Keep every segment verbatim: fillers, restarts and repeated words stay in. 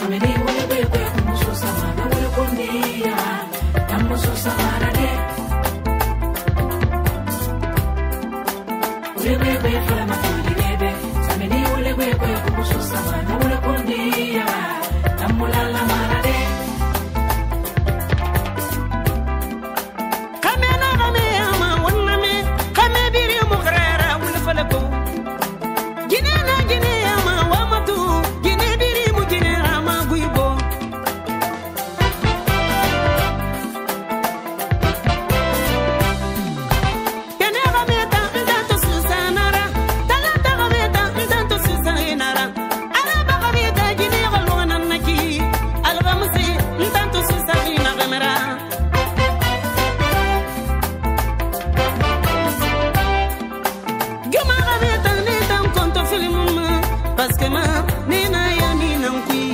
samedi wala be be muso sama na wala kondia na muso sama na de wala be be fala ma kuli be samedi wala be be muso sama na wala kondia na mulala mara de kamena game ama wonna me kame biri mu grera wala fala ko gine na gine ama wa matu gine biri mu gine ama guibo kene game ta ndanto susanara talata game ta ndanto susanara araba game ta gine galwana naki algamsi ndanto susana gamera gama game ta ne tan konto film parce que ma nina ya nina nki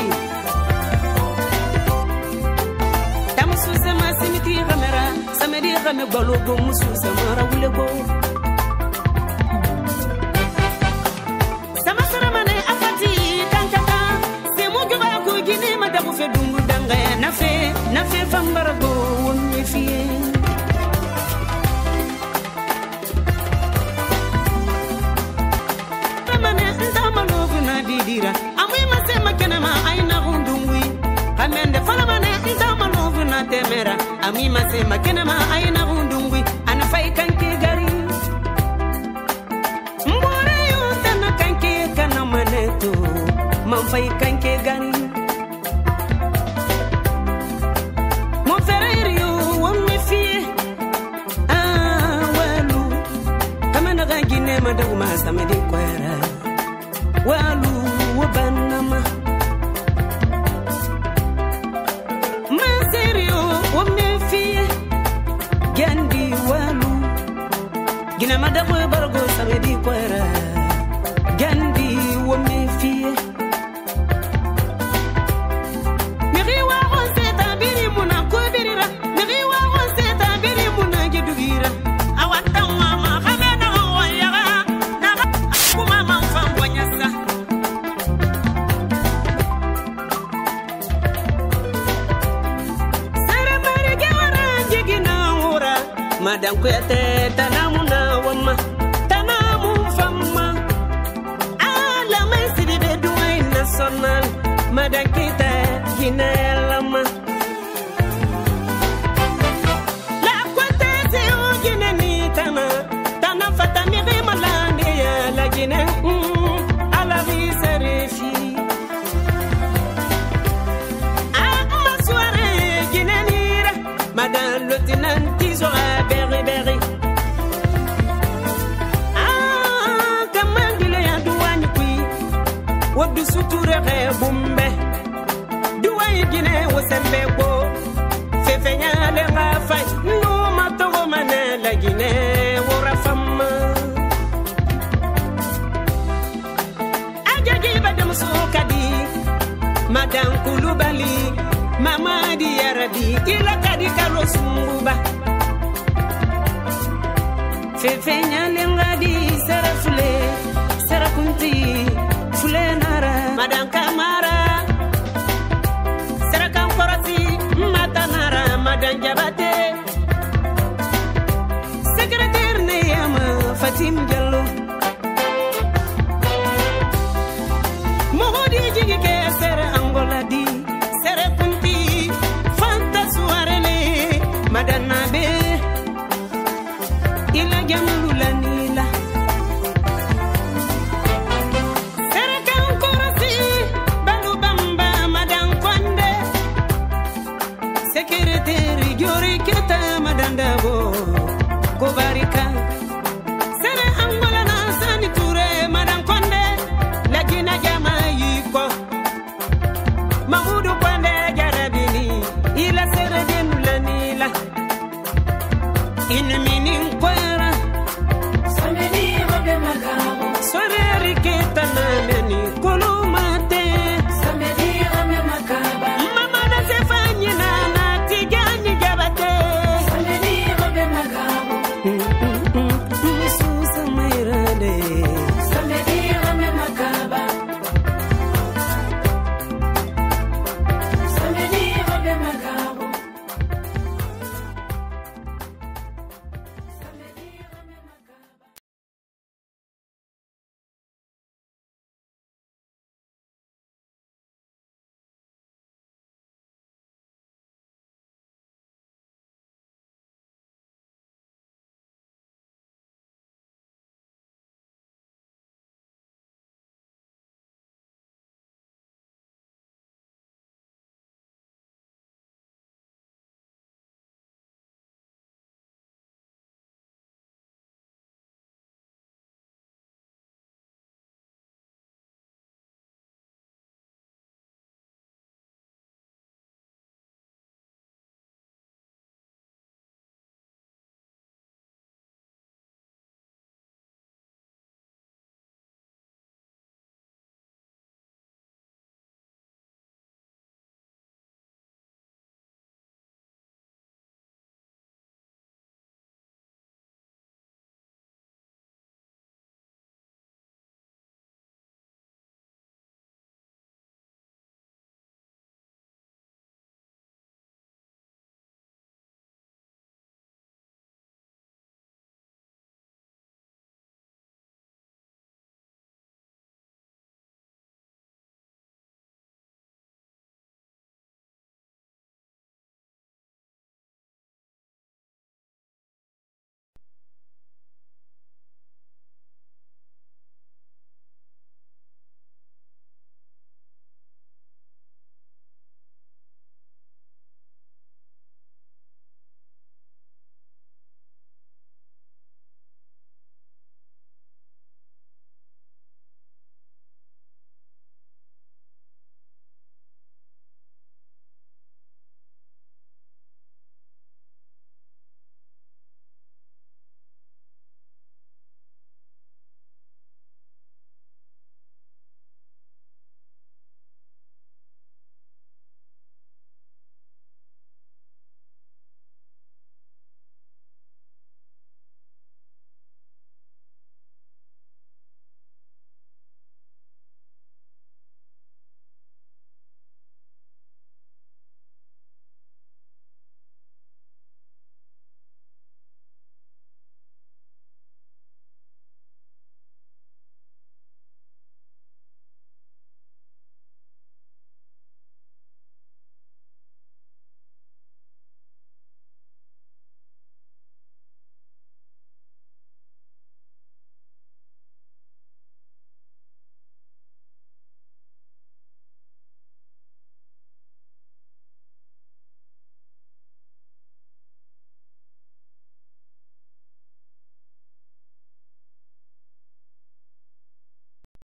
tam susama simiti gamera samedi game balogo musu samara wulego sama saramane afati kankata se mo gaba ko gine ma da bu fe dungu danga na fe na fe fambara go wonni fiye saramane ndama logu na didira amui ma se makena ma aina hundungui kamende faramane ndama logu na temera ami ma se makena ma aina hundungui ana fai kanke gari mbore yo tana kanke kana maneto man fai kanke gari mo ferreiro yo wonni fiye ah walu kamana gine ma da ma samedi kwera walu wabanama ma serio wonni fiye gandi walu gina ma da bargo samedi kwera gandi wonni fiye miriwa onse tabiri muna ko birira miriwa onse tabiri muna gidugira awata mama kamena wayaga na kuma mamfa wanyasa sere mari gewara jigina ura madan ko yate tanamuna wamma tanamu famma ala mai sidibe duai national madan kita ginelama la kwate se o gineni tana tana fata mi malande ya la gine ala vi serefi a ma soirée ginenira madan lieutenant tizo beri beri ah kamandile ya duwani kui wadu suture bumbe duwai gine wasembe ko fefenya le ngafai no matogo manela gine wora famma ajaji badam sukadi madan kulubali mama di yarabi ila kadi kalo sumba fefenya le ngadi serafule serakunti fule nara madan kamara serakan korasi matanara madan jabate secrétaire ne yama Fatim Diallo mohodi jigi ke sere angola di sere punti fanta suarele madan nabe ila jamulu lanila serakan korasi balu bamba madan konde secrétaire jori keta madan dabo kobarika sere angola na sani ture madan konde lagina jama yiko mahudu konde jarabini ila sere denula nila in minin ko